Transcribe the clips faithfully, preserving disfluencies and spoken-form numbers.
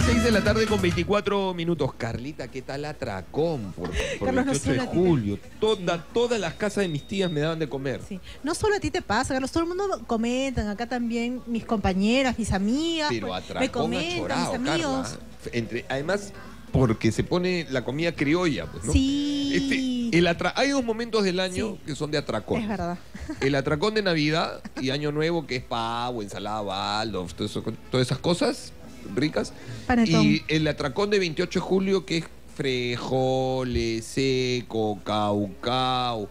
seis de la tarde con veinticuatro minutos. Carlita, ¿qué tal atracón? Por, por Carlos, no veintiocho de solo a ti te- julio. Toda, todas las casas de mis tías me daban de comer. Sí. No solo a ti te pasa, Carlos, todo el mundo comentan, acá también mis compañeras, mis amigas, Pero pues, atracón me comentan, achorado, mis amigos. Carla. Entre, además, porque se pone la comida criolla, pues, ¿no? Sí. Este, el atra- hay dos momentos del año Sí. que son de atracón. Es verdad. El atracón de Navidad y Año Nuevo, que es pavo, ensalada Waldorf, todo eso- todas esas cosas ricas. Panetón. Y el atracón de veintiocho de julio, que es frijoles, seco, caucao,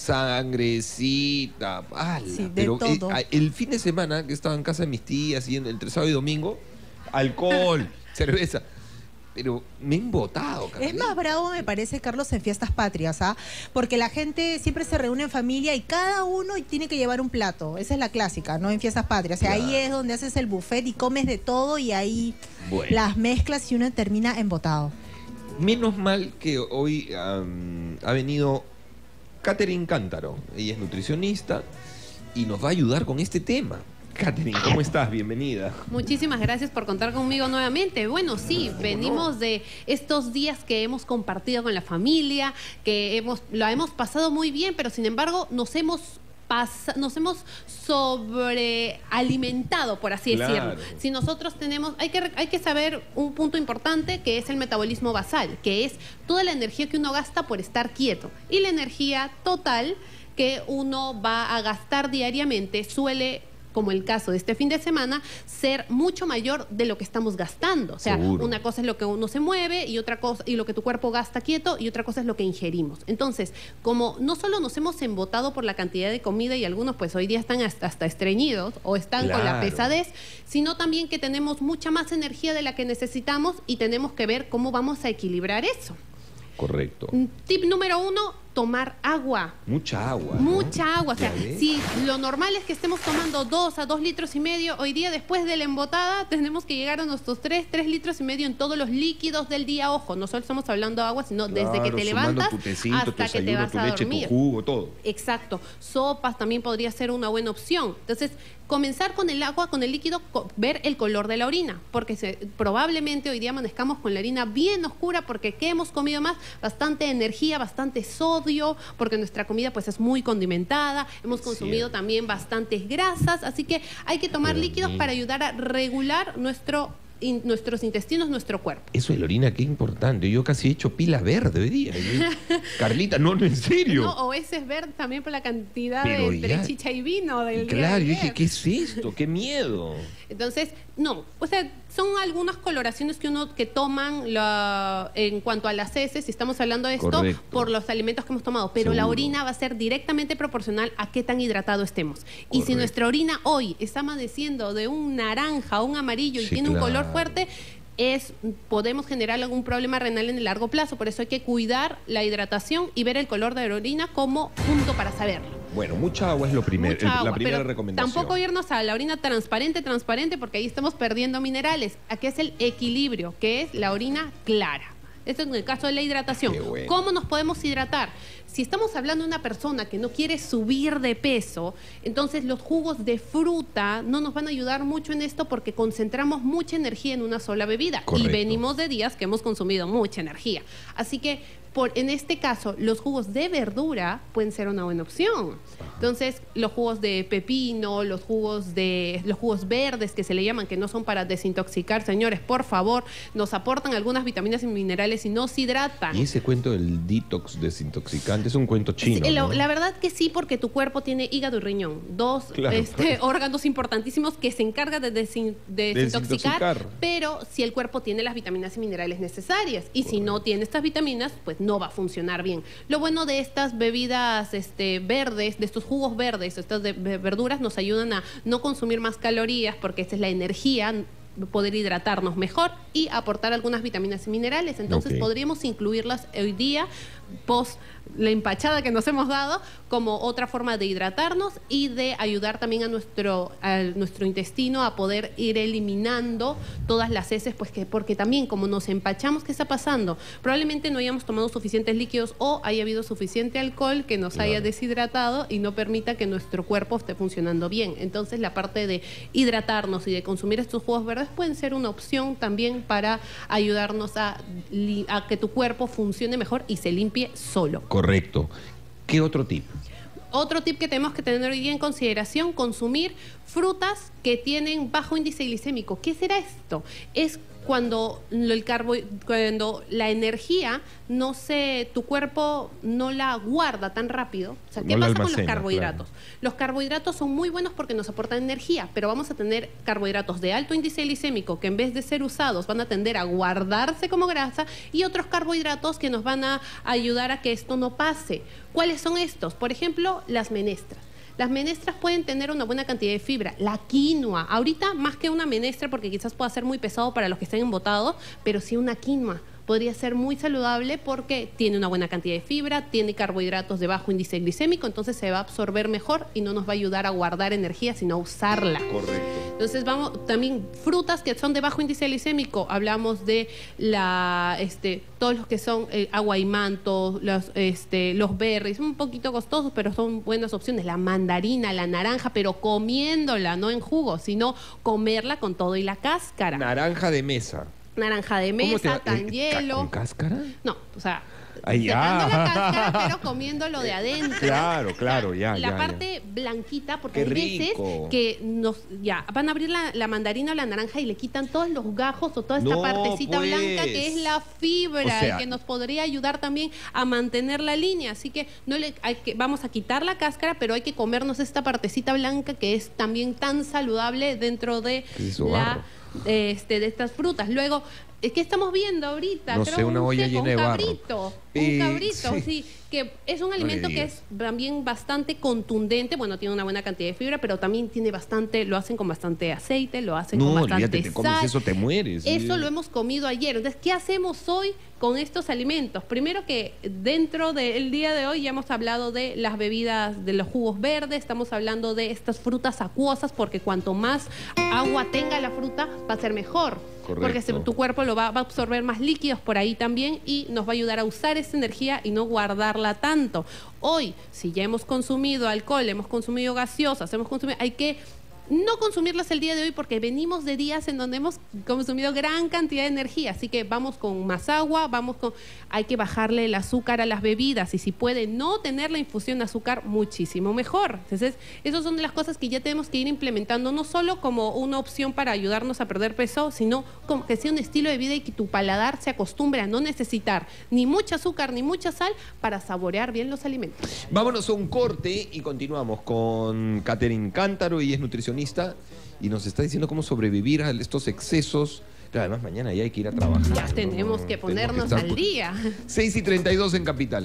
sangrecita. ¡Hala! Sí, de Pero eh, todo. a- el fin de semana que estaba en casa de mis tías y en- entre sábado y domingo, alcohol, cerveza. Pero me he embotado, Es Carlita. más bravo, me parece, Carlos, en fiestas patrias, ¿ah? Porque la gente siempre se reúne en familia y cada uno tiene que llevar un plato. Esa es la clásica, ¿no? En fiestas patrias. Y ahí Claro. es donde haces el buffet y comes de todo y ahí Bueno. las mezclas y uno termina embotado. Menos mal que hoy am, ha venido Catherine Cántaro. Ella es nutricionista y nos va a ayudar con este tema. Catherine, ¿cómo estás? Bienvenida. Muchísimas gracias por contar conmigo nuevamente. Bueno, sí, venimos de estos días que hemos compartido con la familia, que hemos, lo hemos pasado muy bien, pero sin embargo nos hemos pasa- nos hemos sobrealimentado, por así Claro. decirlo. Si nosotros tenemos, hay que, hay que saber un punto importante que es el metabolismo basal, que es toda la energía que uno gasta por estar quieto. Y la energía total que uno va a gastar diariamente suele, como el caso de este fin de semana, ser mucho mayor de lo que estamos gastando. O sea, Seguro. una cosa es lo que uno se mueve y otra cosa, y lo que tu cuerpo gasta quieto, y otra cosa es lo que ingerimos. Entonces, como no solo nos hemos embotado por la cantidad de comida y algunos pues hoy día están hasta, hasta estreñidos o están con la Claro. pesadez, sino también que tenemos mucha más energía de la que necesitamos y tenemos que ver cómo vamos a equilibrar eso. Correcto. Tip número uno, tomar agua. Mucha agua. ¿no? Mucha agua, o sea, Ya ves. si lo normal es que estemos tomando dos a dos litros y medio, hoy día después de la embotada tenemos que llegar a nuestros tres, tres litros y medio en todos los líquidos del día. Ojo, no solo estamos hablando de agua, sino desde que Claro, te sumando levantas tu tecito, hasta tu que te desayuno, vas tu a leche, dormir. tu jugo, todo. Exacto. Sopas también podría ser una buena opción. Entonces, comenzar con el agua, con el líquido, co- ver el color de la orina, porque se- probablemente hoy día amanezcamos con la orina bien oscura, porque ¿qué hemos comido más? Bastante energía, bastante sodio, porque nuestra comida pues es muy condimentada, hemos consumido Cierto. también bastantes grasas, así que hay que tomar Pero líquidos ni- para ayudar a regular nuestro, in- nuestros intestinos, nuestro cuerpo. Eso de la orina, qué importante. Yo casi he hecho pila verde hoy día. Yo- Carlita, no, no, en serio. No, o ese es verde también por la cantidad Pero de ya- entre chicha y vino del día Claro, de yo dije, ayer. ¿qué es esto? ¡Qué miedo! Entonces, no, o sea, son algunas coloraciones que uno que toman la- en cuanto a las heces, si estamos hablando de esto, Correcto. por los alimentos que hemos tomado, pero la Seguro. orina va a ser directamente proporcional a qué tan hidratado estemos. Y si Correcto. nuestra orina hoy está amaneciendo de un naranja a un amarillo y Sí, tiene un color claro. fuerte, es, podemos generar algún problema renal en el largo plazo. Por eso hay que cuidar la hidratación y ver el color de la orina como punto para saberlo. Bueno, mucha agua es lo primero, Mucha el- agua, la primera pero recomendación. tampoco irnos a la orina transparente, transparente, porque ahí estamos perdiendo minerales. Aquí es el equilibrio, que es la orina clara. Esto en el caso de la hidratación. Qué bueno. ¿Cómo nos podemos hidratar? Si estamos hablando de una persona que no quiere subir de peso, entonces los jugos de fruta no nos van a ayudar mucho en esto porque concentramos mucha energía en una sola bebida. Correcto. Y venimos de días que hemos consumido mucha energía. Así que por, en este caso, los jugos de verdura pueden ser una buena opción. Entonces, los jugos de pepino, los jugos de los jugos verdes que se le llaman, que no son para desintoxicar, señores, por favor, nos aportan algunas vitaminas y minerales y nos hidratan. Y ese cuento del detox desintoxicante es un cuento chino, Sí, la, ¿no? la verdad que sí, porque tu cuerpo tiene hígado y riñón, dos Claro. este, órganos importantísimos que se encargan de desin- de desintoxicar, Desintoxicar. pero si el cuerpo tiene las vitaminas y minerales necesarias, y si no tiene estas vitaminas, pues no va a funcionar bien. Lo bueno de estas bebidas este, verdes, de estos jugos verdes, estas de, de verduras, nos ayudan a no consumir más calorías, porque esta es la energía, poder hidratarnos mejor y aportar algunas vitaminas y minerales. Entonces Ok. podríamos incluirlas hoy día post la empachada que nos hemos dado como otra forma de hidratarnos y de ayudar también a nuestro, a nuestro intestino a poder ir eliminando todas las heces, pues que porque también como nos empachamos, ¿qué está pasando? Probablemente no hayamos tomado suficientes líquidos o haya habido suficiente alcohol que nos claro. haya deshidratado y no permita que nuestro cuerpo esté funcionando bien. Entonces la parte de hidratarnos y de consumir estos jugos verdes pueden ser una opción también para ayudarnos a, a que tu cuerpo funcione mejor y se limpie solo. Correcto. ¿Qué otro tip? Otro tip que tenemos que tener hoy día en consideración, consumir frutas que tienen bajo índice glicémico. ¿Qué será esto? Es cuando, el carbo, cuando la energía no se, tu cuerpo no la guarda tan rápido. O sea, ¿qué no pasa con los carbohidratos? Claro. Los carbohidratos son muy buenos porque nos aportan energía, pero vamos a tener carbohidratos de alto índice glicémico que en vez de ser usados van a tender a guardarse como grasa y otros carbohidratos que nos van a ayudar a que esto no pase. ¿Cuáles son estos? Por ejemplo, las menestras. Las menestras pueden tener una buena cantidad de fibra. La quinoa, ahorita más que una menestra, porque quizás pueda ser muy pesado para los que estén embotados, pero sí una quinoa. Podría ser muy saludable porque tiene una buena cantidad de fibra, tiene carbohidratos de bajo índice glicémico, entonces se va a absorber mejor y no nos va a ayudar a guardar energía, sino a usarla. Correcto. Entonces vamos, también frutas que son de bajo índice glicémico, hablamos de la, este, todos los que son eh, agua y manto, los, este, los berries, un poquito costosos, pero son buenas opciones. La mandarina, la naranja, pero comiéndola, no en jugo, sino comerla con todo y la cáscara. Naranja de mesa. Naranja de mesa, te, tan eh, hielo. ¿Con cáscara? No, o sea, Ay, dejando ya. la cáscara, pero comiéndolo de adentro. Claro, claro, ya, La ya, parte ya. blanquita, porque Qué hay veces rico. que nos, ya, van a abrir la, la mandarina o la naranja y le quitan todos los gajos o toda esta No, partecita pues. blanca que es la fibra, O sea, y que nos podría ayudar también a mantener la línea. Así que no le hay que, vamos a quitar la cáscara, pero hay que comernos esta partecita blanca que es también tan saludable dentro de ¿Qué es eso, la barro? este, de estas frutas. Luego, ¿qué estamos viendo ahorita? No Creo sé, una un olla seco, llena de un barro. cabrito, Eh, un cabrito, sí. sí, que es un alimento me que digas. es también bastante contundente, bueno, tiene una buena cantidad de fibra, pero también tiene bastante, lo hacen con bastante aceite, lo hacen con No, bastante olvídate, te comes sal. eso, te mueres. Eso lo hemos comido ayer. Entonces, ¿qué hacemos hoy con estos alimentos? Primero que dentro del día de hoy ya hemos hablado de las bebidas, de los jugos verdes, estamos hablando de estas frutas acuosas, porque cuanto más agua tenga la fruta, va a ser mejor. Correcto. Porque se, tu cuerpo lo va, va a absorber más líquidos por ahí también y nos va a ayudar a usar esa energía y no guardarla tanto. Hoy, si ya hemos consumido alcohol, hemos consumido gaseosas, hemos consumido, hay que no consumirlas el día de hoy porque venimos de días en donde hemos consumido gran cantidad de energía, así que vamos con más agua, vamos con, hay que bajarle el azúcar a las bebidas y si puede no tener la infusión de azúcar, muchísimo mejor. Entonces, esas son de las cosas que ya tenemos que ir implementando, no solo como una opción para ayudarnos a perder peso, sino como que sea un estilo de vida y que tu paladar se acostumbre a no necesitar ni mucho azúcar ni mucha sal para saborear bien los alimentos. Vámonos a un corte y continuamos con Catherine Cántaro, y es nutricionista y nos está diciendo cómo sobrevivir a estos excesos. Pero además mañana ya hay que ir a trabajar. Ya tenemos ¿no? que Tenemos ponernos estar- al día. seis y treinta y dos en Capital.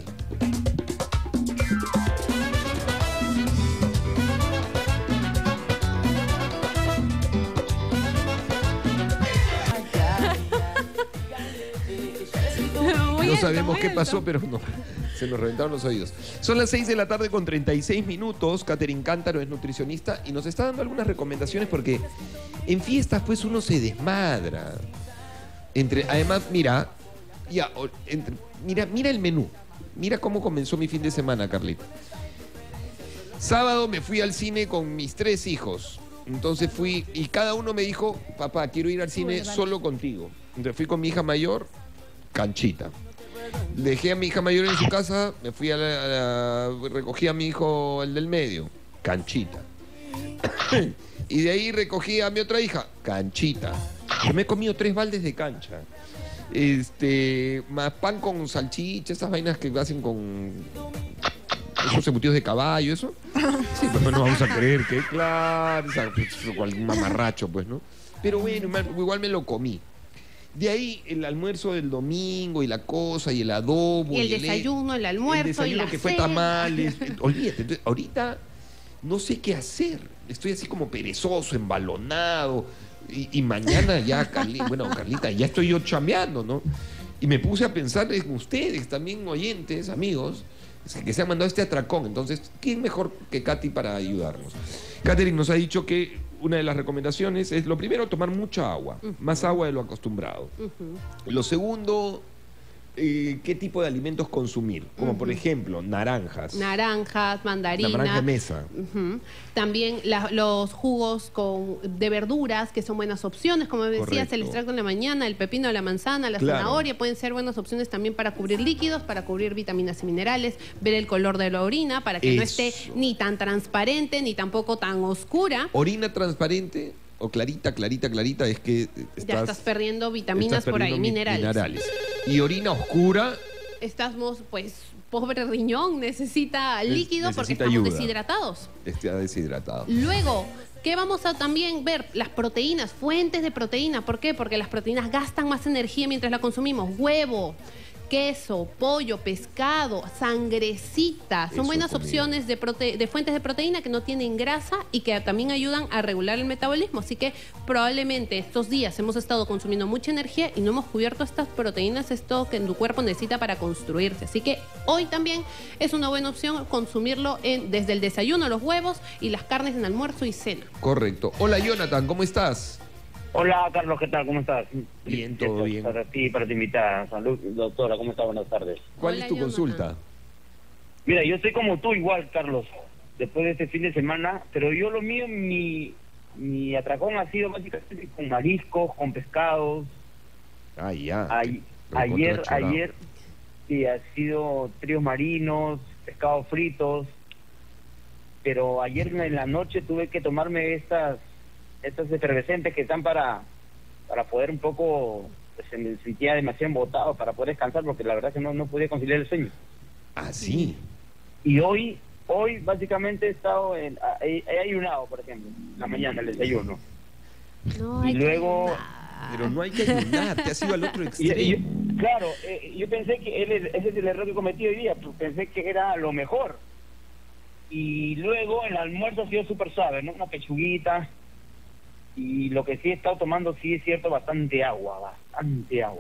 Muy No alto, sabemos muy qué alto. pasó, pero no, se nos reventaron los oídos. Son las seis de la tarde con treinta y seis minutos. Catherine Cántaro es nutricionista y nos está dando algunas recomendaciones porque en fiestas pues uno se desmadra. Entre, además, mira, ya, o- entre- mira, mira el menú. Mira cómo comenzó mi fin de semana, Carlita. Sábado me fui al cine con mis tres hijos. Entonces fui y cada uno me dijo, papá, quiero ir al cine Vale. solo contigo. Entonces fui con mi hija mayor, canchita. Dejé a mi hija mayor en su casa, me fui a la, a la- recogí a mi hijo, el del medio, canchita. Y de ahí recogí a mi otra hija, canchita. Yo me he comido tres baldes de cancha. Este, más pan con salchicha, esas vainas que hacen con esos embutidos de caballo, eso. Sí, pues no nos vamos a creer que, claro, o sea, pues, cual mamarracho, pues, ¿no? Pero bueno, igual me lo comí. De ahí el almuerzo del domingo y la cosa y el adobo. Y el he- desayuno, el almuerzo el desayuno y la que fue cena. tamales. Olvídate, entonces, ahorita no sé qué hacer. Estoy así como perezoso, embalonado. Y, y mañana ya, Carli, bueno, Carlita, ya estoy yo chambeando, ¿no? Y me puse a pensar en ustedes, también oyentes, amigos, que se han mandado este atracón. Entonces, ¿quién mejor que Katy para ayudarnos? Catherine nos ha dicho que una de las recomendaciones es, lo primero, tomar mucha agua, uh-huh. más agua de lo acostumbrado. Uh-huh. Lo segundo, eh, ¿qué tipo de alimentos consumir? Como uh-huh. por ejemplo, naranjas. Naranjas, mandarinas. La naranja de mesa. Uh-huh. También la, los jugos con, de verduras, que son buenas opciones. Como decías, correcto. El extracto en la mañana, el pepino, la manzana, la claro. zanahoria, pueden ser buenas opciones también para cubrir líquidos, para cubrir vitaminas y minerales, ver el color de la orina, para que Eso. no esté ni tan transparente, ni tampoco tan oscura. Orina transparente o clarita, clarita, clarita, es que estás, ya estás perdiendo vitaminas estás perdiendo por ahí, mi, minerales. minerales. Y orina oscura. Estamos, pues, pobre riñón, necesita líquido necesita porque estamos ayuda. deshidratados. Está deshidratado. Luego, ¿qué vamos a también ver? Las proteínas, fuentes de proteína. ¿Por qué? Porque las proteínas gastan más energía mientras la consumimos. Huevo, queso, pollo, pescado, sangrecita. Son Eso buenas comida. opciones de, prote de fuentes de proteína que no tienen grasa y que también ayudan a regular el metabolismo. Así que probablemente estos días hemos estado consumiendo mucha energía y no hemos cubierto estas proteínas, esto que tu cuerpo necesita para construirse. Así que hoy también es una buena opción consumirlo en, desde el desayuno, los huevos y las carnes en almuerzo y cena. Correcto. Hola, Jonathan, ¿cómo estás? Hola, Carlos, ¿qué tal? ¿Cómo estás? Bien, todo bien. Para ti, para ti invitar. Salud, doctora, ¿cómo estás? Buenas tardes. ¿Cuál Hola, es tu Jonathan. consulta? Mira, yo estoy como tú igual, Carlos, después de este fin de semana, pero yo lo mío, mi, mi atracón ha sido básicamente con mariscos, con pescados. Ah, ya. Ay, ayer, ayer, sí, ha sido tríos marinos, pescados fritos, pero ayer en la noche tuve que tomarme estas... estos efervescentes que están para para poder un poco, pues me sentía demasiado embotado para poder descansar porque la verdad que no, no podía conciliar el sueño. Ah, sí. Y hoy, hoy básicamente he estado en, he, he ayunado, por ejemplo, en la mañana el desayuno. No y hay luego... que Pero no hay que ayunar, te has ido al otro extremo. Y, y, claro, eh, yo pensé que él, ese es el error que cometí hoy día, pues pensé que era lo mejor. Y luego el almuerzo ha sido súper suave, ¿no? Una pechuguita. Y lo que sí he estado tomando, sí es cierto, bastante agua, bastante agua.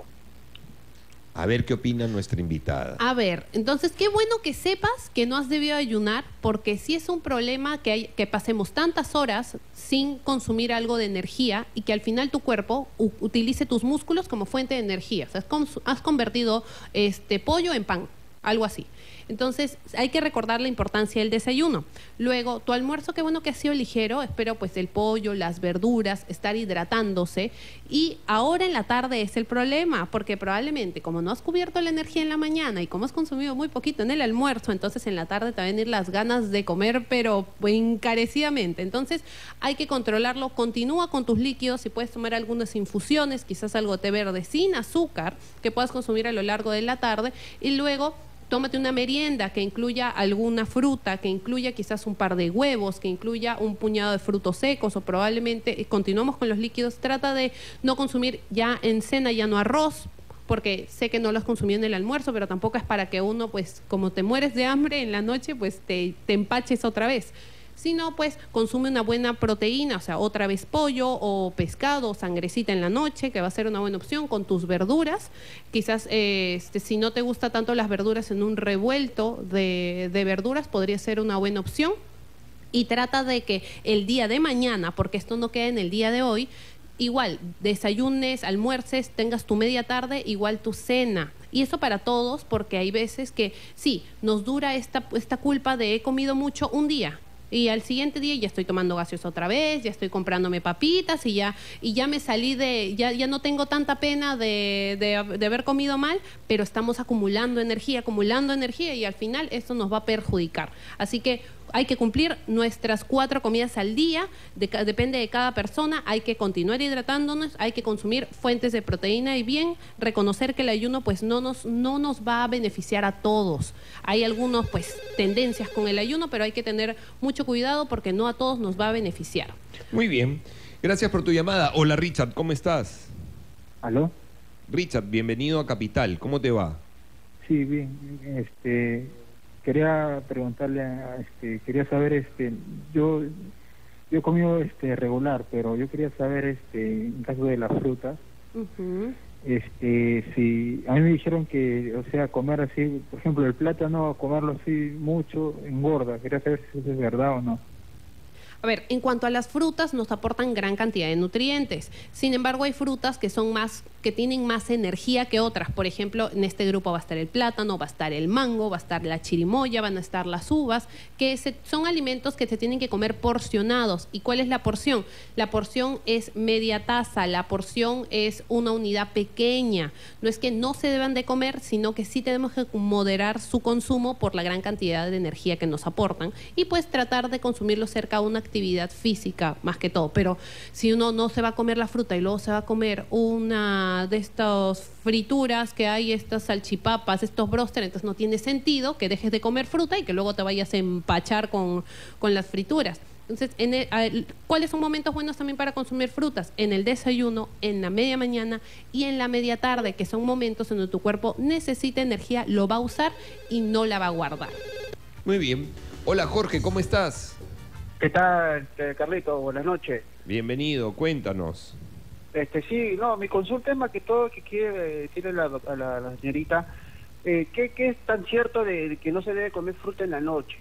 A ver qué opina nuestra invitada. A ver, entonces qué bueno que sepas que no has debido ayunar, porque sí es un problema que, hay, que pasemos tantas horas sin consumir algo de energía y que al final tu cuerpo utilice tus músculos como fuente de energía. O sea, has, has convertido este pollo en pan, algo así. Entonces hay que recordar la importancia del desayuno. Luego, tu almuerzo, qué bueno que ha sido ligero, espero pues el pollo, las verduras, estar hidratándose. Y ahora en la tarde es el problema, porque probablemente como no has cubierto la energía en la mañana y como has consumido muy poquito en el almuerzo, entonces en la tarde te van a venir las ganas de comer, pero encarecidamente. Entonces hay que controlarlo. Continúa con tus líquidos, si puedes tomar algunas infusiones, quizás algo de té verde sin azúcar, que puedas consumir a lo largo de la tarde. Y luego tómate una merienda que incluya alguna fruta, que incluya quizás un par de huevos, que incluya un puñado de frutos secos o probablemente, continuamos con los líquidos, trata de no consumir ya en cena, ya no arroz, porque sé que no lo has consumido en el almuerzo, pero tampoco es para que uno, pues como te mueres de hambre en la noche, pues te, te empaches otra vez. Si no, pues consume una buena proteína, o sea, otra vez pollo o pescado o sangrecita en la noche, que va a ser una buena opción con tus verduras. Quizás eh, este, si no te gusta tanto las verduras, en un revuelto de, de verduras podría ser una buena opción. Y trata de que el día de mañana, porque esto no queda en el día de hoy, igual desayunes, almuerces, tengas tu media tarde, igual tu cena. Y eso para todos, porque hay veces que sí, nos dura esta, esta culpa de he comido mucho un día. Y al siguiente día ya estoy tomando gaseosa otra vez, ya estoy comprándome papitas y ya y ya me salí de, ya, ya no tengo tanta pena de, de, de haber comido mal, pero estamos acumulando energía, acumulando energía y al final esto nos va a perjudicar. Así que hay que cumplir nuestras cuatro comidas al día, de, depende de cada persona, hay que continuar hidratándonos, hay que consumir fuentes de proteína y bien reconocer que el ayuno pues no nos, no nos va a beneficiar a todos. Hay algunos pues tendencias con el ayuno, pero hay que tener mucho cuidado porque no a todos nos va a beneficiar. Muy bien, gracias por tu llamada. Hola Richard, ¿cómo estás? ¿Aló? Richard, bienvenido a Capital, ¿cómo te va? Sí, bien, este... quería preguntarle, este, quería saber, este, yo, yo he comido, este, regular, pero yo quería saber, este, en caso de las frutas, Uh-huh. este, si a mí me dijeron que, o sea, comer así, por ejemplo, el plátano, comerlo así mucho, engorda. Quería saber si eso es verdad o no. A ver, en cuanto a las frutas, nos aportan gran cantidad de nutrientes. Sin embargo, hay frutas que son más, que tienen más energía que otras. Por ejemplo, en este grupo va a estar el plátano, va a estar el mango, va a estar la chirimoya, van a estar las uvas, que se, son alimentos que se tienen que comer porcionados. ¿Y cuál es la porción? La porción es media taza, la porción es una unidad pequeña. No es que no se deban de comer, sino que sí tenemos que moderar su consumo por la gran cantidad de energía que nos aportan. Y pues tratar de consumirlo cerca de una actividad física más que todo, pero si uno no se va a comer la fruta y luego se va a comer una de estas frituras que hay, estas salchipapas, estos bróster, entonces no tiene sentido que dejes de comer fruta y que luego te vayas a empachar con, con las frituras. Entonces, en el, a, ¿cuáles son momentos buenos también para consumir frutas? En el desayuno, en la media mañana y en la media tarde, que son momentos en donde tu cuerpo necesita energía, lo va a usar y no la va a guardar. Muy bien. Hola Jorge, ¿cómo estás? ¿Qué tal, Carlito? Buenas noches. Bienvenido, cuéntanos. Este sí, no, mi consulta es más que todo que quiere decirle a la, a la, a la señorita eh, ¿qué, qué es tan cierto de, de que no se debe comer fruta en la noche?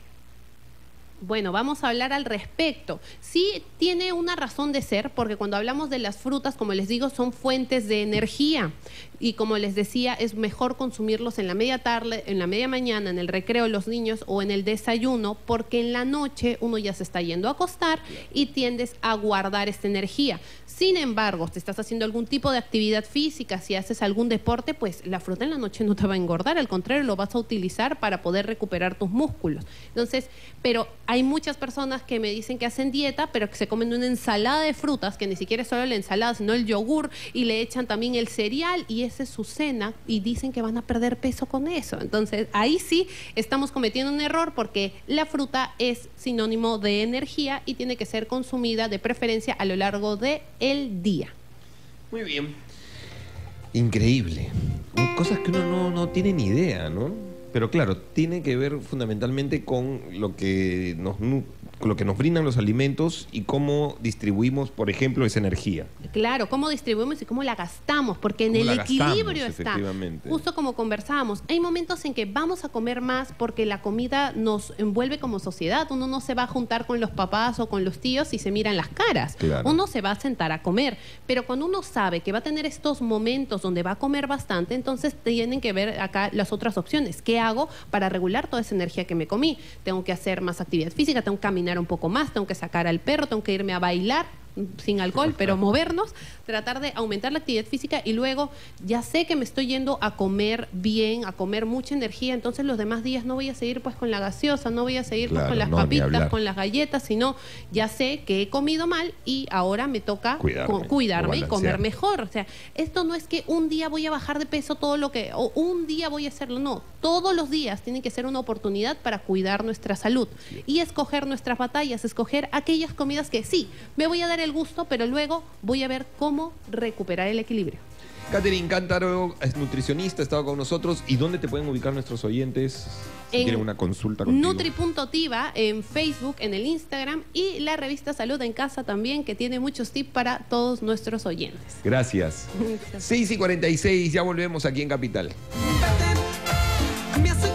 Bueno, vamos a hablar al respecto. Sí tiene una razón de ser, porque cuando hablamos de las frutas, como les digo, son fuentes de energía. Y como les decía, es mejor consumirlos en la media tarde, en la media mañana, en el recreo de los niños o en el desayuno, porque en la noche uno ya se está yendo a acostar y tiendes a guardar esta energía. Sin embargo, si estás haciendo algún tipo de actividad física, si haces algún deporte, pues la fruta en la noche no te va a engordar, al contrario, lo vas a utilizar para poder recuperar tus músculos. Entonces, pero hay muchas personas que me dicen que hacen dieta, pero que se comen una ensalada de frutas, que ni siquiera es solo la ensalada, sino el yogur, y le echan también el cereal, y esa es su cena, y dicen que van a perder peso con eso. Entonces, ahí sí estamos cometiendo un error, porque la fruta es sinónimo de energía y tiene que ser consumida de preferencia a lo largo del día. Muy bien. Increíble. Cosas que uno no, no tiene ni idea, ¿no? Pero claro, tiene que ver fundamentalmente con lo que nos, con lo que nos brindan los alimentos y cómo distribuimos, por ejemplo, esa energía. Claro, cómo distribuimos y cómo la gastamos, porque en el equilibrio está. Justo como conversábamos, hay momentos en que vamos a comer más porque la comida nos envuelve como sociedad. Uno no se va a juntar con los papás o con los tíos y se miran las caras. Claro. Uno se va a sentar a comer. Pero cuando uno sabe que va a tener estos momentos donde va a comer bastante, entonces tienen que ver acá las otras opciones. ¿Qué hago para regular toda esa energía que me comí? Tengo que hacer más actividad física, tengo que caminar un poco más, tengo que sacar al perro, tengo que irme a bailar sin alcohol, pero movernos, tratar de aumentar la actividad física y luego ya sé que me estoy yendo a comer bien, a comer mucha energía, entonces los demás días no voy a seguir pues con la gaseosa, no voy a seguir claro, pues, con las no, papitas, con las galletas, sino ya sé que he comido mal y ahora me toca cuidarme, cuidarme y comer mejor. O sea, esto no es que un día voy a bajar de peso todo lo que, o un día voy a hacerlo, no, todos los días tienen que ser una oportunidad para cuidar nuestra salud y escoger nuestras batallas, escoger aquellas comidas que sí, me voy a dar el gusto, pero luego voy a ver cómo recuperar el equilibrio. Catherine Cántaro es nutricionista, ha estado con nosotros. ¿Y dónde te pueden ubicar nuestros oyentes si tienen una consulta contigo? Nutri punto tiva en Facebook, en el Instagram y la revista Salud en Casa también, que tiene muchos tips para todos nuestros oyentes. Gracias. seis y cuarenta y seis, ya volvemos aquí en Capital. Me hace